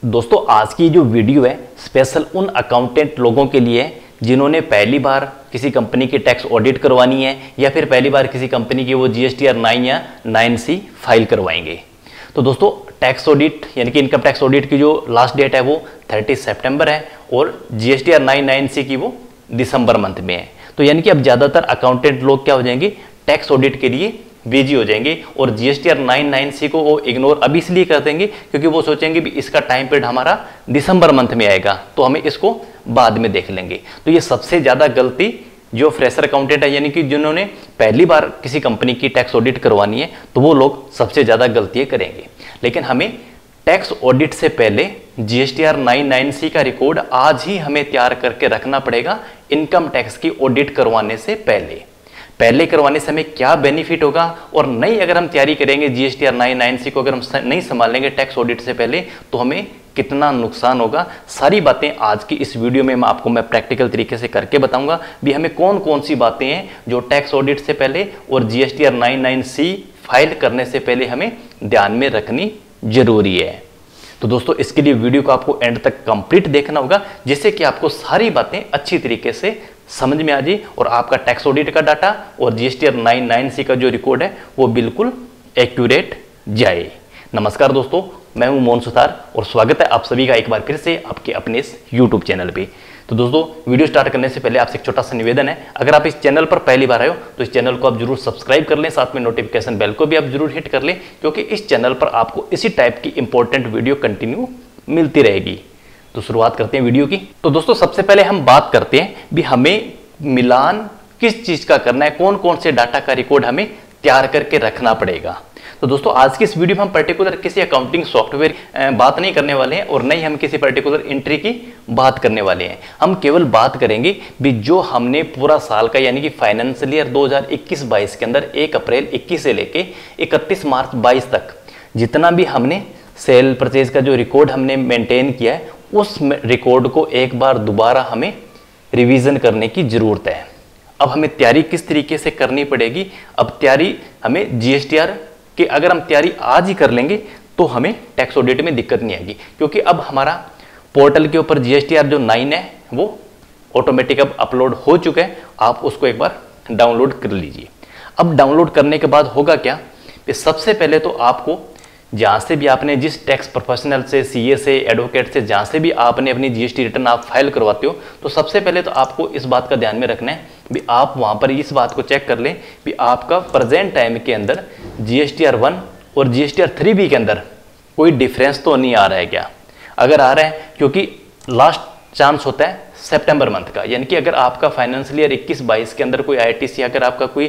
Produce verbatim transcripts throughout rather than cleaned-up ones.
दोस्तों आज की जो वीडियो है स्पेशल उन अकाउंटेंट लोगों के लिए है जिन्होंने पहली बार किसी कंपनी की टैक्स ऑडिट करवानी है या फिर पहली बार किसी कंपनी की वो जीएसटीआर नाइन या नाइन सी फाइल करवाएंगे। तो दोस्तों टैक्स ऑडिट यानी कि इनकम टैक्स ऑडिट की जो लास्ट डेट है वो थर्टी सितंबर है और जीएसटीआर नाइन नाइन सी की वो दिसंबर मंथ में है। तो यानी कि अब ज़्यादातर अकाउंटेंट लोग क्या हो जाएंगे, टैक्स ऑडिट के लिए बिजी हो जाएंगे और जीएसटीआर नाइन नाइन सी को वो इग्नोर अभी इसलिए कर देंगे क्योंकि वो सोचेंगे भी इसका टाइम पीरियड हमारा दिसंबर मंथ में आएगा तो हमें इसको बाद में देख लेंगे। तो ये सबसे ज़्यादा गलती जो फ्रेशर अकाउंटेंट है यानी कि जिन्होंने पहली बार किसी कंपनी की टैक्स ऑडिट करवानी है तो वो लोग सबसे ज़्यादा गलतियाँ करेंगे। लेकिन हमें टैक्स ऑडिट से पहले जीएसटीआर नाइन नाइन सी का रिकॉर्ड आज ही हमें तैयार करके रखना पड़ेगा। इनकम टैक्स की ऑडिट करवाने से पहले पहले करवाने से हमें क्या बेनिफिट होगा और नहीं अगर हम तैयारी करेंगे जीएसटीआर नाइन नाइन सी को अगर हम नहीं संभालेंगे टैक्स ऑडिट से पहले तो हमें कितना नुकसान होगा, सारी बातें आज की इस वीडियो में मैं आपको मैं प्रैक्टिकल तरीके से करके बताऊंगा भी हमें कौन कौन सी बातें हैं जो टैक्स ऑडिट से पहले और GSTR nine nine C file करने से पहले हमें ध्यान में रखनी जरूरी है। तो दोस्तों इसके लिए वीडियो को आपको एंड तक कंप्लीट देखना होगा जिससे कि आपको सारी बातें अच्छी तरीके से समझ में आ जाए और आपका टैक्स ऑडिट का डाटा और जीएसटीआर नाइन नाइन सी का जो रिकॉर्ड है वो बिल्कुल एक्यूरेट जाए। नमस्कार दोस्तों, मैं हूं मोहन सुतार और स्वागत है आप सभी का एक बार फिर से आपके अपने इस यूट्यूब चैनल पे। तो दोस्तों वीडियो स्टार्ट करने से पहले आपसे एक छोटा सा निवेदन है, अगर आप इस चैनल पर पहली बार आए हो तो इस चैनल को आप जरूर सब्सक्राइब कर लें, साथ में नोटिफिकेशन बेल को भी आप जरूर हिट कर लें क्योंकि इस चैनल पर आपको इसी टाइप की इंपॉर्टेंट वीडियो कंटिन्यू मिलती रहेगी। तो शुरुआत करते हैं वीडियो की। तो दोस्तों सबसे पहले हम बात करते हैं भी हमें मिलान किस चीज का करना है, कौन कौन से डाटा का रिकॉर्ड हमें तैयार करके रखना पड़ेगा। तो दोस्तों आज की इस वीडियो में हम पर्टिकुलर किसी अकाउंटिंग सॉफ्टवेयर बात नहीं करने वाले हैं और नहीं हम किसी पर्टिकुलर एंट्री की बात करने वाले हैं। हम केवल बात करेंगे भी जो हमने पूरा साल का यानी कि फाइनेंशियल ईयर दो हज़ार इक्कीस बाईस के अंदर एक अप्रैल इक्कीस से लेके इकतीस मार्च बाईस तक जितना भी हमने सेल परचेज का जो रिकॉर्ड हमने मेंटेन किया है उस रिकॉर्ड को एक बार दोबारा हमें रिवीजन करने की जरूरत है। अब हमें तैयारी किस तरीके से करनी पड़ेगी, अब तैयारी हमें जीएसटीआर कि अगर हम तैयारी आज ही कर लेंगे तो हमें टैक्स ऑडिट में दिक्कत नहीं आएगी क्योंकि अब हमारा पोर्टल के ऊपर जीएसटीआर जो नाइन है वो ऑटोमेटिक अब अपलोड हो चुका है, आप उसको एक बार डाउनलोड कर लीजिए। अब डाउनलोड करने के बाद होगा क्या कि सबसे पहले तो आपको जहाँ से भी आपने जिस टैक्स प्रोफेशनल से, सीए से, एडवोकेट से जहाँ से भी आपने अपनी जीएसटी रिटर्न आप फाइल करवाते हो तो सबसे पहले तो आपको इस बात का ध्यान में रखना है भी आप वहाँ पर इस बात को चेक कर लें भी आपका प्रेजेंट टाइम के अंदर जीएसटीआर वन और जीएसटीआर थ्री बी के अंदर कोई डिफरेंस तो नहीं आ रहा है क्या। अगर आ रहा है क्योंकि लास्ट चांस होता है सितंबर मंथ का, यानी कि अगर आपका फाइनेंशियल ईयर इक्कीस बाईस के अंदर कोई आईटीसी अगर आपका कोई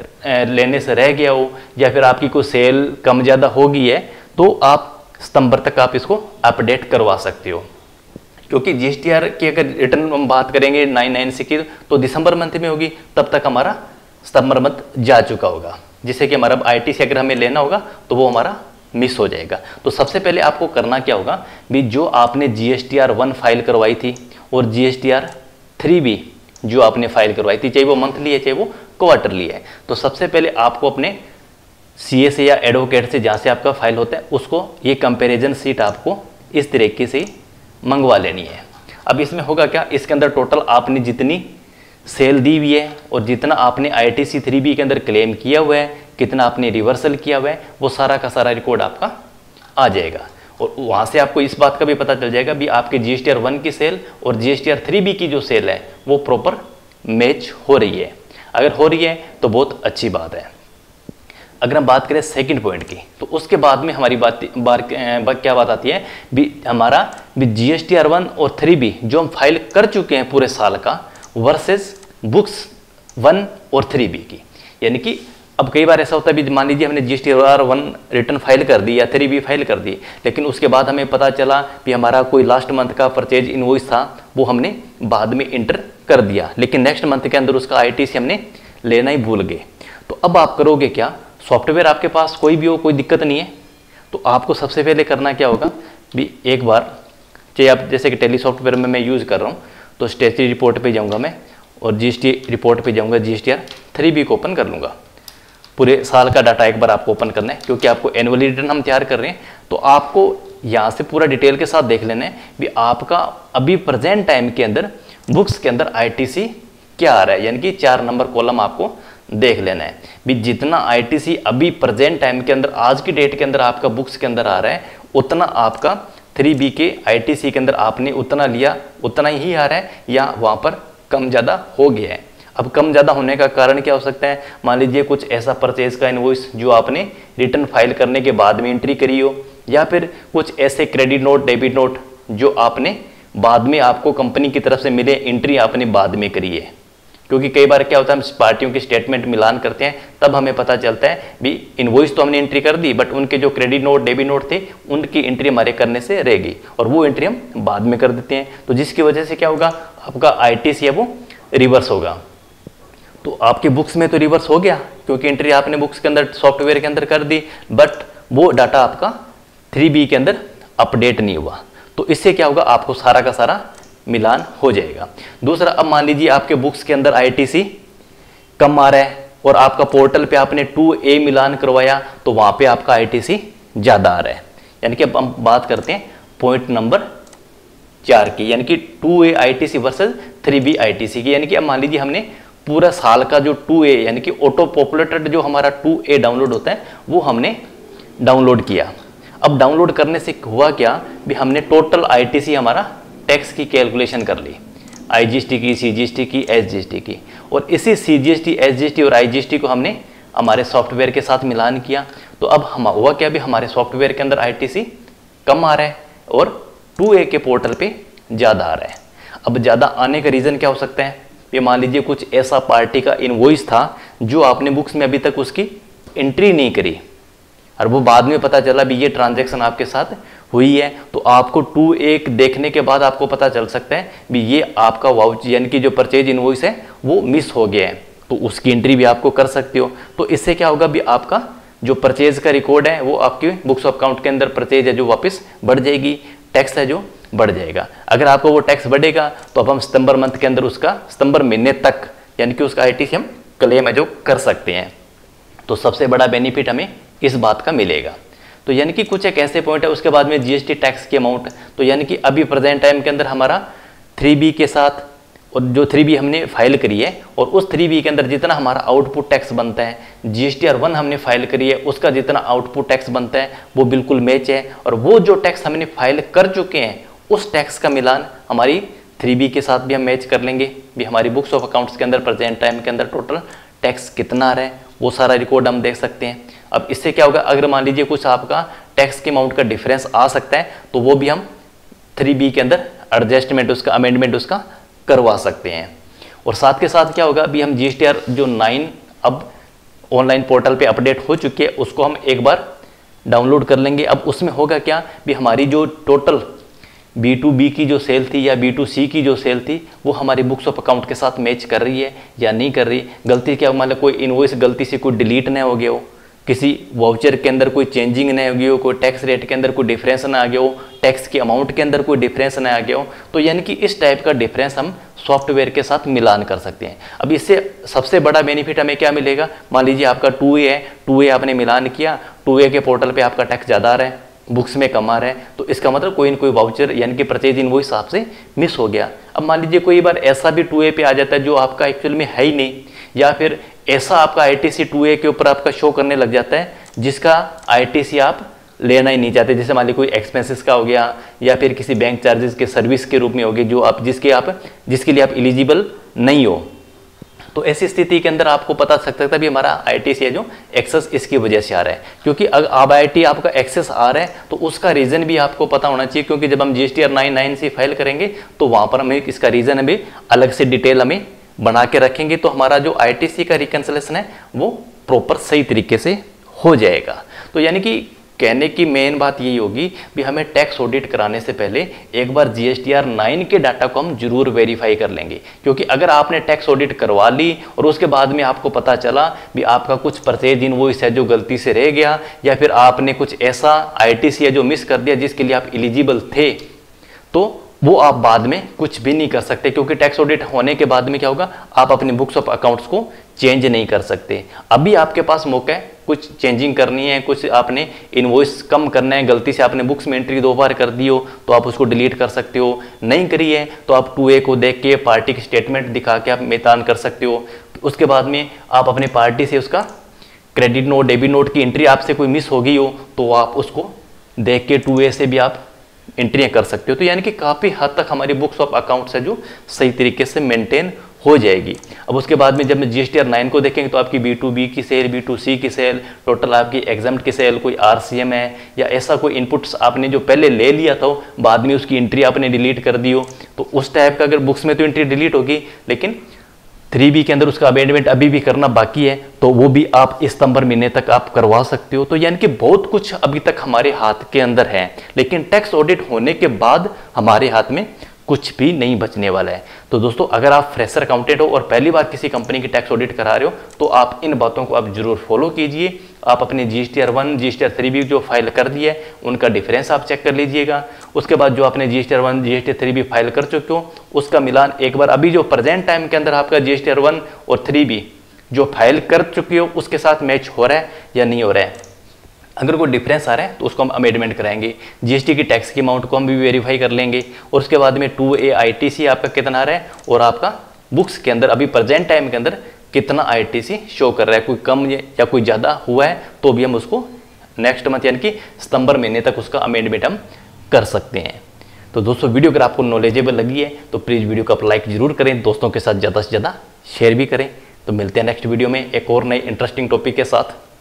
लेने से रह गया हो या फिर आपकी कोई सेल कम ज़्यादा हो गई है तो आप सितंबर तक आप इसको अपडेट करवा सकते हो क्योंकि जीएसटीआर की अगर रिटर्न हम बात करेंगे नाइन नाइन सी की तो दिसंबर मंथ में होगी, तब तक हमारा सितंबर मंथ जा चुका होगा जिससे कि हमारा आईटीसी अगर हमें लेना होगा तो वो हमारा मिस हो जाएगा। तो सबसे पहले आपको करना क्या होगा भी जो आपने जीएसटीआर वन फाइल करवाई थी और जीएसटीआर थ्री बी जो आपने फाइल करवाई थी, चाहे वो मंथली है चाहे वो क्वार्टरली है, तो सबसे पहले आपको अपने सीए से या एडवोकेट से जहाँ से आपका फाइल होता है उसको ये कंपैरिजन शीट आपको इस तरीके से मंगवा लेनी है। अब इसमें होगा क्या, इसके अंदर टोटल आपने जितनी सेल दी हुई है और जितना आपने आईटीसी थ्री बी के अंदर क्लेम किया हुआ है, कितना आपने रिवर्सल किया हुआ है, वो सारा का सारा रिकॉर्ड आपका आ जाएगा और वहाँ से आपको इस बात का भी पता चल जाएगा भी आपके जीएसटीआर वन की सेल और जीएसटीआर थ्री बी की जो सेल है वो प्रॉपर मैच हो रही है। अगर हो रही है तो बहुत अच्छी बात है। अगर हम बात करें सेकंड पॉइंट की तो उसके बाद में हमारी बात बार क्या बात आती है भी हमारा भी जीएसटीआर वन और थ्री बी जो हम फाइल कर चुके हैं पूरे साल का वर्सेस बुक्स वन और थ्री बी की, यानी कि अब कई बार ऐसा होता है भी मान लीजिए हमने जीएसटीआर वन रिटर्न फाइल कर दी या थ्री बी फाइल कर दी लेकिन उसके बाद हमें पता चला कि हमारा कोई लास्ट मंथ का परचेज इनवॉइस था वो हमने बाद में इंटर कर दिया लेकिन नेक्स्ट मंथ के अंदर उसका आईटीसी हमने लेना ही भूल गए। तो अब आप करोगे क्या, सॉफ्टवेयर आपके पास कोई भी हो कोई दिक्कत नहीं है तो आपको सबसे पहले करना क्या होगा भी एक बार चाहे आप जैसे कि टेली सॉफ्टवेयर में मैं यूज़ कर रहा हूँ तो स्टेटरी रिपोर्ट पे जाऊँगा मैं और जीएसटी रिपोर्ट पे जाऊँगा, जीएसटीआर थ्री बी को ओपन कर लूँगा। पूरे साल का डाटा एक बार आपको ओपन करना है क्योंकि आपको एनुअली रिटर्न हम तैयार कर रहे हैं तो आपको यहाँ से पूरा डिटेल के साथ देख लेना है भी आपका अभी प्रेजेंट टाइम के अंदर बुक्स के अंदर आईटीसी क्या आ रहा है, यानी कि चार नंबर कॉलम आपको देख लेना है भी जितना आईटीसी अभी प्रेजेंट टाइम के अंदर आज की डेट के अंदर आपका बुक्स के अंदर आ रहा है उतना आपका थ्री बी के आईटीसी के अंदर आपने उतना लिया उतना ही आ रहा है या वहाँ पर कम ज़्यादा हो गया है। अब कम ज़्यादा होने का कारण क्या हो सकता है, मान लीजिए कुछ ऐसा परचेज का इनवॉइस जो आपने रिटर्न फाइल करने के बाद में एंट्री करी हो, या फिर कुछ ऐसे क्रेडिट नोट डेबिट नोट जो आपने बाद में आपको कंपनी की तरफ से मिले, एंट्री आपने बाद में करी है। क्योंकि कई बार क्या होता है हम पार्टियों की स्टेटमेंट मिलान करते हैं तब हमें पता चलता है भी इनवॉइस तो हमने एंट्री कर दी बट उनके जो क्रेडिट नोट डेबिट नोट थे उनकी एंट्री हमारे करने से रह गई और वो एंट्री हम बाद में कर देते हैं, तो जिसकी वजह से क्या होगा आपका आईटीसी है वो रिवर्स होगा। तो आपके बुक्स में तो रिवर्स हो गया क्योंकि एंट्री आपने बुक्स के अंदर सॉफ्टवेयर के अंदर कर दी, बट वो डाटा आपका थ्री बी के अंदर अपडेट नहीं हुआ। तो इससे क्या होगा आपको सारा का सारा मिलान हो जाएगा। दूसरा, अब मान लीजिए आपके बुक्स के अंदर आईटीसी कम आ रहा है और आपका पोर्टल पे आपने टू ए मिलान करवाया तो वहां पे आपका आईटीसी ज्यादा आ रहा है। यानी कि अब हम बात करते हैं पॉइंट नंबर चार की, यानी कि two A ITC versus three B ITC की। यानी कि अब मान लीजिए हमने पूरा साल का जो टू ए यानी कि ऑटो पॉपुलेटेड जो हमारा टू ए डाउनलोड होता है वो हमने डाउनलोड किया। अब डाउनलोड करने से हुआ क्या भी हमने टोटल आईटीसी हमारा टैक्स की कैलकुलेशन कर ली, आईजीएसटी की, सीजीएसटी की, एसजीएसटी की, और इसी सीजीएसटी, एसजीएसटी और आईजीएसटी को हमने हमारे सॉफ्टवेयर के साथ मिलान किया। तो अब हम हुआ क्या भी हमारे सॉफ्टवेयर के अंदर आईटीसी कम आ रहा है और टू ए के पोर्टल पे ज़्यादा आ रहा है। अब ज़्यादा आने का रीज़न क्या हो सकता है, ये मान लीजिए कुछ ऐसा पार्टी का इनवॉइस था जो आपने बुक्स में अभी तक उसकी एंट्री नहीं करी और वो बाद में पता चला भी ये ट्रांजैक्शन आपके साथ हुई है, तो आपको टू एक देखने के बाद आपको पता चल सकता है भी ये आपका वाउच यानी कि जो परचेज इनवॉइस है वो मिस हो गया है, तो उसकी एंट्री भी आपको कर सकते हो। तो इससे क्या होगा भी आपका जो परचेज का रिकॉर्ड है वो आपके बुक्स ऑफ अकाउंट के अंदर परचेज है जो वापस बढ़ जाएगी, टैक्स है जो बढ़ जाएगा। अगर आपको वो टैक्स बढ़ेगा तो अब हम सितंबर मंथ के अंदर उसका सितंबर महीने तक यानी कि उसका आईटीसी हम क्लेम है जो कर सकते हैं। तो सबसे बड़ा बेनिफिट हमें इस बात का मिलेगा। तो यानी कि कुछ एक ऐसे पॉइंट है। उसके बाद में जीएसटी टैक्स की अमाउंट, तो यानी कि अभी प्रेजेंट टाइम के अंदर हमारा थ्री बी के साथ और जो थ्री बी हमने फाइल करी है और उस थ्री बी के अंदर जितना हमारा आउटपुट टैक्स बनता है, जीएसटीआर वन हमने फाइल करी है उसका जितना आउटपुट टैक्स बनता है वो बिल्कुल मैच है, और वो जो टैक्स हमने फाइल कर चुके हैं उस टैक्स का मिलान हमारी थ्री बी के साथ भी हम मैच कर लेंगे भी हमारी बुक्स ऑफ अकाउंट्स के अंदर प्रेजेंट टाइम के अंदर टोटल टैक्स कितना आ रहा है वो सारा रिकॉर्ड हम देख सकते हैं। अब इससे क्या होगा, अगर मान लीजिए कुछ आपका टैक्स के अमाउंट का डिफरेंस आ सकता है तो वो भी हम थ्री बी के अंदर एडजस्टमेंट उसका अमेंडमेंट उसका करवा सकते हैं। और साथ के साथ क्या होगा, अभी हम जीएसटीआर जो नाइन अब ऑनलाइन पोर्टल पे अपडेट हो चुकी है उसको हम एक बार डाउनलोड कर लेंगे। अब उसमें होगा क्या भी हमारी जो टोटल बी टू बी की जो सेल थी या बी टू सी की जो सेल थी वो हमारी बुक्स ऑफ अकाउंट के साथ मैच कर रही है या नहीं कर रही। गलती क्या मान लो कोई इनवॉइस गलती से कोई डिलीट ना हो गया हो, किसी वाउचर के अंदर कोई चेंजिंग ना हो गई हो, कोई टैक्स रेट के अंदर कोई डिफरेंस ना आ गया हो, टैक्स के अमाउंट के अंदर कोई डिफरेंस ना आ गया हो, तो यानी कि इस टाइप का डिफरेंस हम सॉफ्टवेयर के साथ मिलान कर सकते हैं। अब इससे सबसे बड़ा बेनिफिट हमें क्या मिलेगा, मान लीजिए आपका टू ए है, टू ए आपने मिलान किया, टू ए के पोर्टल पे आपका टैक्स ज़्यादा आ रहा है, बुक्स में कम आ रहा है, तो इसका मतलब कोई ना कोई वाउचर यानी कि परचेज इनवॉइस आपसे मिस हो गया। अब मान लीजिए कोई बार ऐसा भी टू ए पे आ जाता है जो आपका एक्चुअल में है ही नहीं, या फिर ऐसा आपका आईटीसी टू ए के ऊपर आपका शो करने लग जाता है जिसका आईटीसी आप लेना ही नहीं चाहते। जैसे मान लीजिए कोई एक्सपेंसेस का हो गया या फिर किसी बैंक चार्जेस के सर्विस के रूप में हो गए जो आप जिसके आप जिसके लिए आप एलिजिबल नहीं हो, तो ऐसी स्थिति के अंदर आपको पता चल सकता है भी हमारा आईटीसी है जो एक्सेस इसकी वजह से आ रहा है। क्योंकि अगर अब आईटी आपका एक्सेस आ रहा है तो उसका रीजन भी आपको पता होना चाहिए, क्योंकि जब हम GSTR nine nine C file करेंगे तो वहां पर हमें इसका रीजन हमें अलग से डिटेल हमें बना के रखेंगे, तो हमारा जो आईटीसी का रिकंसिलेशन है वो प्रॉपर सही तरीके से हो जाएगा। तो यानी कि कहने की मेन बात यही होगी भी हमें टैक्स ऑडिट कराने से पहले एक बार जीएसटीआर नाइन के डाटा को हम जरूर वेरीफाई कर लेंगे, क्योंकि अगर आपने टैक्स ऑडिट करवा ली और उसके बाद में आपको पता चला भी आपका कुछ परचेज इनवॉइस है जो गलती से रह गया, या फिर आपने कुछ ऐसा आईटीसी है जो मिस कर दिया जिसके लिए आप एलिजिबल थे, तो वो आप बाद में कुछ भी नहीं कर सकते, क्योंकि टैक्स ऑडिट होने के बाद में क्या होगा, आप अपने बुक्स ऑफ अकाउंट्स को चेंज नहीं कर सकते। अभी आपके पास मौका है कुछ चेंजिंग करनी है, कुछ आपने इनवॉइस कम करना है, गलती से आपने बुक्स में एंट्री दो बार कर दी हो तो आप उसको डिलीट कर सकते हो। नहीं करी है तो आप टू ए को देख के पार्टी की स्टेटमेंट दिखा के आप मितान कर सकते हो। उसके बाद में आप अपनी पार्टी से उसका क्रेडिट नोट, डेबिट नोट की एंट्री आपसे कोई मिस हो गई हो तो आप उसको देख के टू ए से भी आप एंट्रियाँ कर सकते हो। तो यानी कि काफ़ी हद तक हमारी बुक्स ऑफ अकाउंट्स है जो सही तरीके से मेंटेन हो जाएगी। अब उसके बाद में जब मैं जीएसटीआर नाइन को देखेंगे तो आपकी बी टू बी की सेल, बी टू सी की सेल, टोटल आपकी एग्जाम्प्ट की सेल, कोई आरसीएम है या ऐसा कोई इनपुट्स आपने जो पहले ले लिया था बाद में उसकी एंट्री आपने डिलीट कर दी हो तो उस टाइप का अगर बुक्स में तो एंट्री डिलीट होगी, लेकिन थ्री बी के अंदर उसका अमेंडमेंट अभी भी करना बाकी है तो वो भी आप इस सितंबर महीने तक आप करवा सकते हो। तो यानी कि बहुत कुछ अभी तक हमारे हाथ के अंदर है, लेकिन टैक्स ऑडिट होने के बाद हमारे हाथ में कुछ भी नहीं बचने वाला है। तो दोस्तों अगर आप फ्रेशर अकाउंटेंट हो और पहली बार किसी कंपनी की टैक्स ऑडिट करा रहे हो तो आप इन बातों को आप जरूर फॉलो कीजिए। आप अपने जीएसटीआर वन, जीएसटीआर थ्री भी जो फाइल कर दिया है उनका डिफरेंस आप चेक कर लीजिएगा। उसके बाद जो आपने जीएसटीआर वन, जीएसटीआर थ्री भी फाइल कर चुके हो उसका मिलान एक बार अभी जो प्रेजेंट टाइम के अंदर आपका जीएसटीआर वन और थ्री भी जो फाइल कर चुके हो उसके साथ मैच हो रहा है या नहीं हो रहा है। अगर कोई डिफरेंस आ रहा है तो उसको हम अमेंडमेंट कराएंगे। जीएसटी की टैक्स की अमाउंट को हम भी वेरीफाई कर लेंगे और उसके बाद में टू ए आईटीसी आपका कितना आ रहा है और आपका बुक्स के अंदर अभी प्रेजेंट टाइम के अंदर कितना आईटीसी शो कर रहा है, कोई कम या कोई ज़्यादा हुआ है तो भी हम उसको नेक्स्ट मंथ यानी कि सितंबर महीने तक उसका अमेंडमेंट हम कर सकते हैं। तो दोस्तों वीडियो अगर आपको नॉलेजेबल लगी है तो प्लीज़ वीडियो को आप लाइक जरूर करें, दोस्तों के साथ ज़्यादा से ज़्यादा शेयर भी करें। तो मिलते हैं नेक्स्ट वीडियो में एक और नए इंटरेस्टिंग टॉपिक के साथ।